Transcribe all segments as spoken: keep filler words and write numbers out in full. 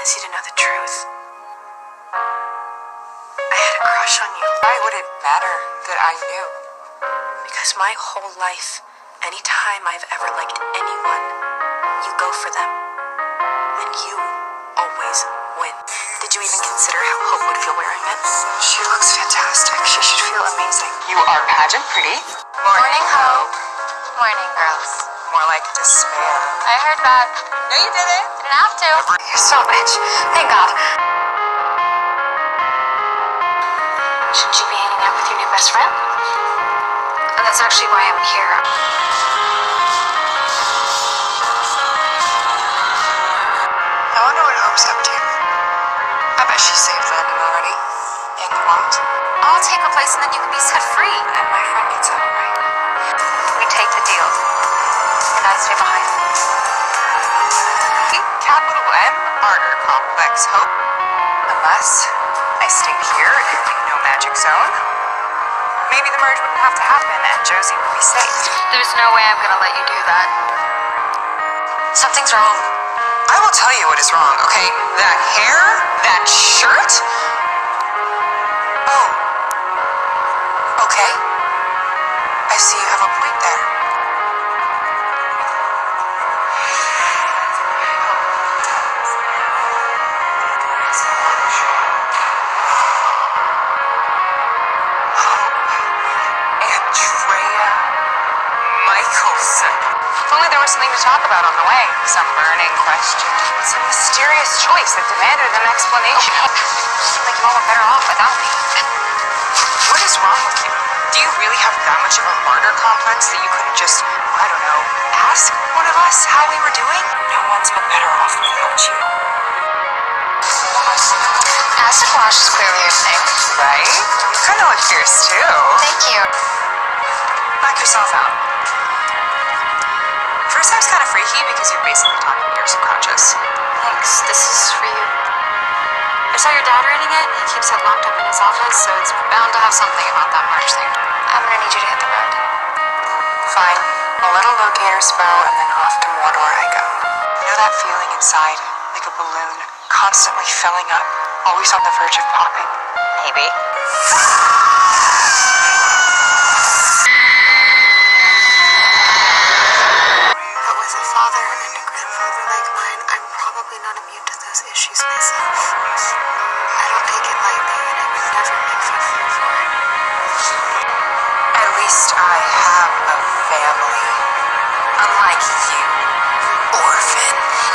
wants you to know the truth. I had a crush on you. Why would it matter that I knew? Because my whole life, anytime I've ever liked anyone, you go for them. And you always win. Did you even consider how Hope would feel wearing it? She looks fantastic. She should feel amazing. You are pageant pretty. Morning, Hope. Morning, girls. More like despair. I heard that. No, you didn't. Didn't have to. You're so rich. Thank God. Shouldn't you be hanging out with your new best friend? And that's actually why I'm here. I wonder what Hope's up to. I bet she saved Landon already. And what? I'll take a place and then you can be set free. And my friend gets out, right? We take the deal. And I stay behind. Capital M, Martyr Complex, Hope. Unless I stayed here in no magic zone, maybe the merge wouldn't have to happen and Josie would be safe. There's no way I'm gonna let you do that. Something's wrong. I will tell you what is wrong, okay? That hair, that shirt. Oh. Okay. I see you have a point there. If only there was something to talk about on the way. Some burning question. Some mysterious choice that demanded an explanation. Seems like you all are better off without me. What is wrong with you? Do you really have that much of a martyr complex that you couldn't just, I don't know, ask one of us how we were doing? No one's been better off without you. Acid wash is clearly your thing. Right? You kind of look fierce too. Thank you. Knock yourself out. First time's kind of freaky because you're basically talking to your subconscious. Thanks. This is for you. I saw your dad reading it. He keeps it locked up in his office, so it's bound to have something about that merch thing. I'm gonna need you to hit the road. Fine. A little locator spell and then off to Mordor I go. You know that feeling inside, like a balloon, constantly filling up, always on the verge of popping? Maybe. But with a father and a grandfather like mine, I'm probably not immune to those issues myself. I don't take it lightly, and I would never make fun of you for it. At least I have a family. Unlike you, orphan.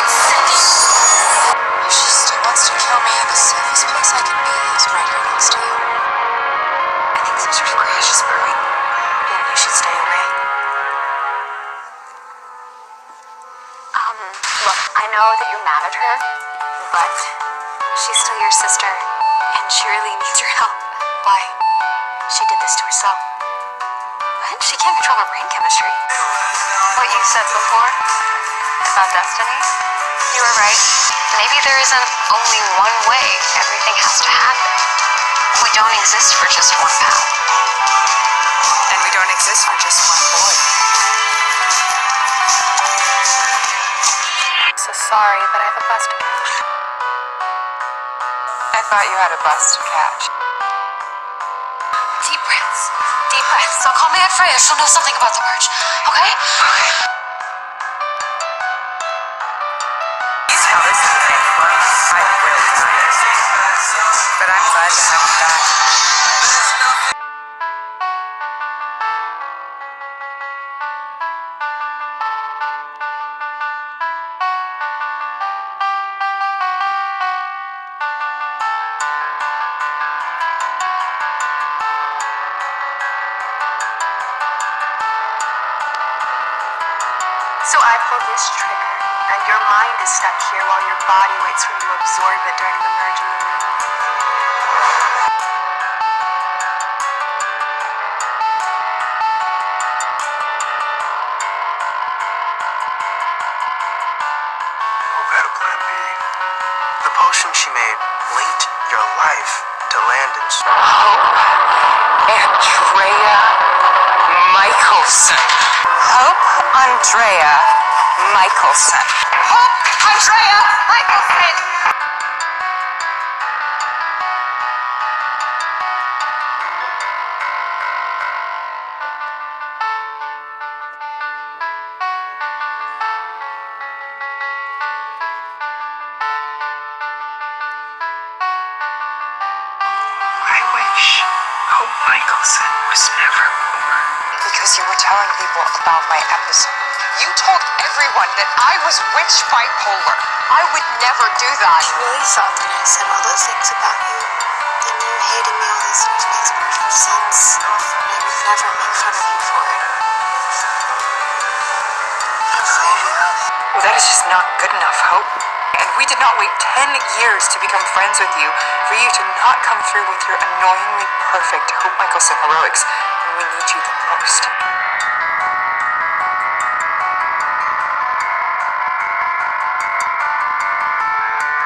If she still wants to kill me, the safest place I can be is right here next to you. I think some sort of crash is brewing, and you should stay away. Um, look, I know that you're mad at her, but she's still your sister, and she really needs your help. Why? She did this to herself. What? She can't control her brain chemistry. What you said before about destiny? You were right. Maybe there isn't only one way everything has to happen. We don't exist for just one path. And we don't exist for just one boy. So sorry, but I have a bus to catch. I thought you had a bus to catch. Deep breaths. Deep breaths. I'll call my Aunt Freya. She'll know something about the merge. Okay? Okay. He's how this is made fun. I really tired. But I'm glad to have him back. So I pulled this trigger, and your mind is stuck here while your body waits for you to absorb it during the merge in the room. Hope had a plan B. The potion she made linked your life to Landon's. Andrea Michelson. Hope Andrea Michelson. Hope Andrea Michelson. Michelson was never poor. Because you were telling people about my episode. You told everyone that I was witch bipolar. I would never do that. You really thought that I said all those things about you? Then you hated me all these years makes perfect sense. I would never make fun of you for it. I'm afraid of you. Well, that is just not good enough, Hope. And we did not wait ten years to become friends with you for you to not come through with your annoyingly perfect Hope Michelson heroics when we need you the most.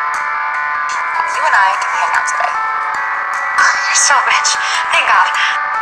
You and I can hang out today. You're so rich. Thank God.